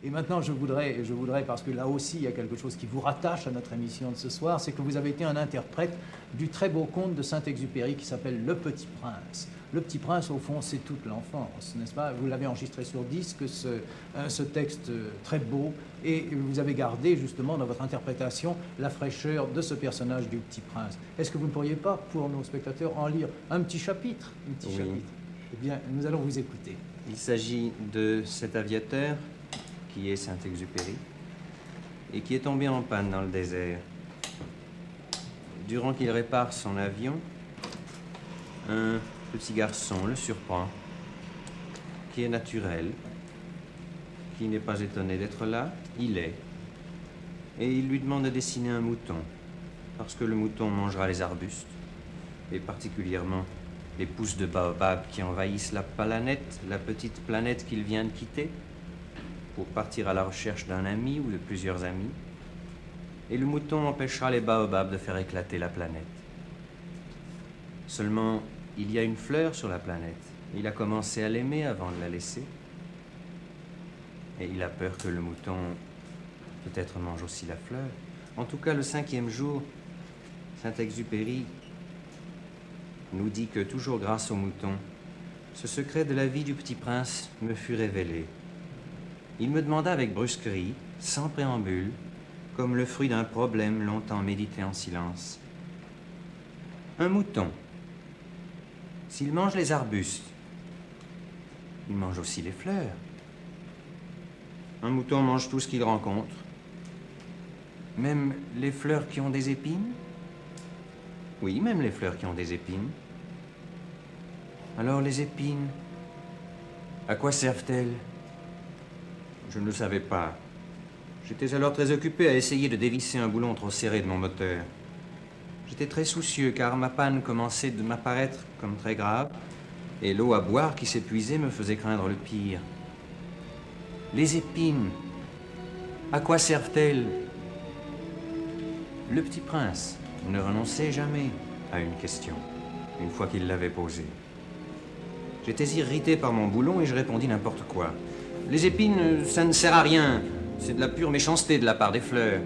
Et maintenant, je voudrais, parce que là aussi, il y a quelque chose qui vous rattache à notre émission de ce soir, c'est que vous avez été un interprète du très beau conte de Saint-Exupéry qui s'appelle Le Petit Prince. Le Petit Prince, au fond, c'est toute l'enfance, n'est-ce pas? Vous l'avez enregistré sur disque, ce texte très beau, et vous avez gardé, justement, dans votre interprétation, la fraîcheur de ce personnage du Petit Prince. Est-ce que vous ne pourriez pas, pour nos spectateurs, en lire un petit chapitre? Chapitre. Eh bien, nous allons vous écouter. Il s'agit de cet aviateur qui est Saint-Exupéry et qui est tombé en panne dans le désert. Durant qu'il répare son avion, un petit garçon le surprend, qui est naturel, qui n'est pas étonné d'être là, il est. Et il lui demande de dessiner un mouton, parce que le mouton mangera les arbustes, et particulièrement les pousses de baobab qui envahissent la planète, la petite planète qu'il vient de quitter, pour partir à la recherche d'un ami ou de plusieurs amis. Et le mouton empêchera les baobabs de faire éclater la planète. Seulement, il y a une fleur sur la planète. Il a commencé à l'aimer avant de la laisser. Et il a peur que le mouton peut-être mange aussi la fleur. En tout cas, le 5e jour, Saint-Exupéry nous dit que, toujours grâce au mouton, ce secret de la vie du petit prince me fut révélé. Il me demanda avec brusquerie, sans préambule, comme le fruit d'un problème longtemps médité en silence. Un mouton, s'il mange les arbustes, il mange aussi les fleurs. Un mouton mange tout ce qu'il rencontre, même les fleurs qui ont des épines. Oui, même les fleurs qui ont des épines. Alors les épines, à quoi servent-elles? Je ne le savais pas. J'étais alors très occupé à essayer de dévisser un boulon trop serré de mon moteur. J'étais très soucieux car ma panne commençait de m'apparaître comme très grave et l'eau à boire qui s'épuisait me faisait craindre le pire. Les épines, à quoi servent-elles? Le petit prince ne renonçait jamais à une question, une fois qu'il l'avait posée. J'étais irrité par mon boulon et je répondis n'importe quoi. Les épines, ça ne sert à rien. C'est de la pure méchanceté de la part des fleurs.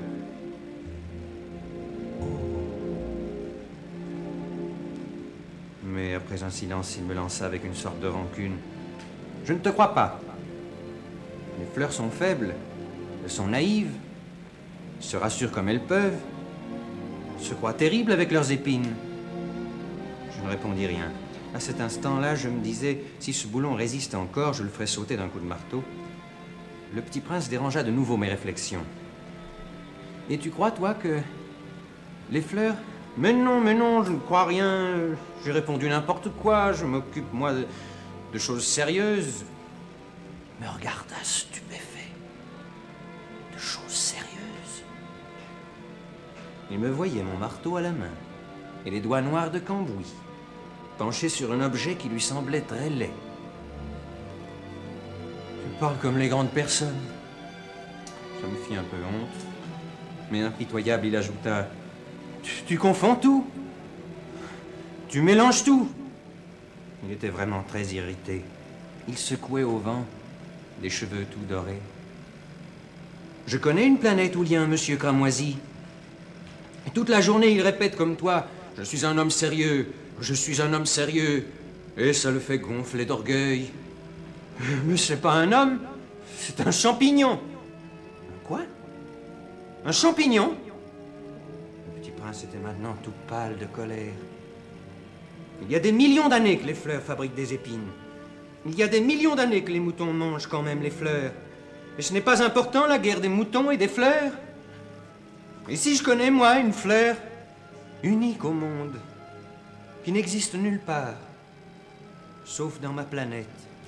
Mais après un silence, il me lança avec une sorte de rancune. Je ne te crois pas. Les fleurs sont faibles, elles sont naïves, se rassurent comme elles peuvent, se croient terribles avec leurs épines. Je ne répondis rien. À cet instant-là, je me disais, si ce boulon résiste encore, je le ferai sauter d'un coup de marteau. Le petit prince dérangea de nouveau mes réflexions. Et tu crois, toi, que les fleurs... Mais non, je ne crois rien. J'ai répondu n'importe quoi. Je m'occupe, moi, de choses sérieuses. Il me regarda stupéfait. De choses sérieuses. Il me voyait mon marteau à la main et les doigts noirs de cambouis, penché sur un objet qui lui semblait très laid. Tu parles comme les grandes personnes. Ça me fit un peu honte. Mais impitoyable, il ajouta... Tu confonds tout. Tu mélanges tout. Il était vraiment très irrité. Il secouait au vent, des cheveux tout dorés. Je connais une planète où il y a un monsieur cramoisi. Et toute la journée, il répète comme toi, « Je suis un homme sérieux, je suis un homme sérieux. » Et ça le fait gonfler d'orgueil. Mais c'est pas un homme, c'est un champignon. Quoi? Un champignon? Le petit prince était maintenant tout pâle de colère. Il y a des millions d'années que les fleurs fabriquent des épines. Il y a des millions d'années que les moutons mangent quand même les fleurs. Et ce n'est pas important, la guerre des moutons et des fleurs? Et si je connais, moi, une fleur unique au monde, qui n'existe nulle part, sauf dans ma planète,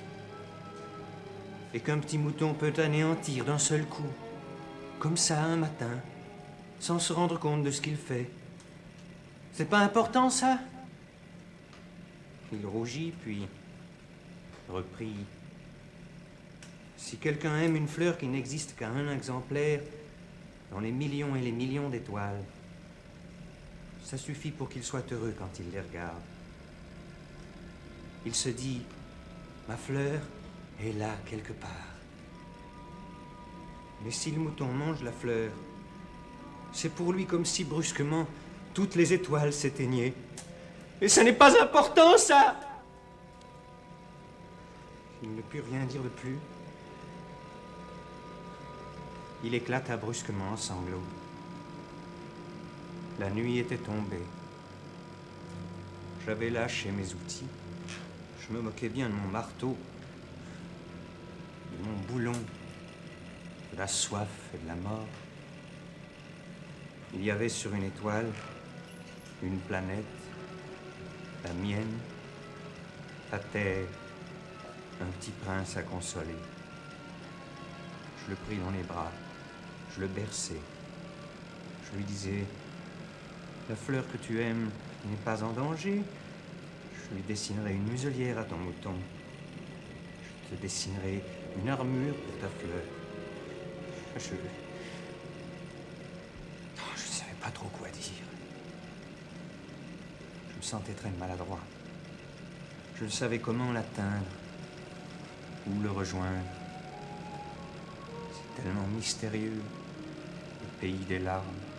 et qu'un petit mouton peut anéantir d'un seul coup, comme ça un matin, sans se rendre compte de ce qu'il fait. C'est pas important, ça? Il rougit, puis reprit. Si quelqu'un aime une fleur qui n'existe qu'à un exemplaire dans les millions et les millions d'étoiles, ça suffit pour qu'il soit heureux quand il les regarde. Il se dit, ma fleur est là quelque part. Mais si le mouton mange la fleur, c'est pour lui comme si brusquement toutes les étoiles s'éteignaient. Et ça n'est pas important, ça! Il ne put rien dire de plus. Il éclata brusquement en sanglots. La nuit était tombée. J'avais lâché mes outils. Je me moquais bien de mon marteau, de mon boulon, de la soif et de la mort. Il y avait sur une étoile une planète, la mienne, la terre, un petit prince à consoler. Je le pris dans les bras, je le berçai. Je lui disais, la fleur que tu aimes n'est pas en danger. Je lui dessinerai une muselière à ton mouton. Je te dessinerai une armure pour ta fleur. Je ne savais pas trop quoi dire. Je me sentais très maladroit. Je ne savais comment l'atteindre, où le rejoindre. C'est tellement mystérieux, le pays des larmes.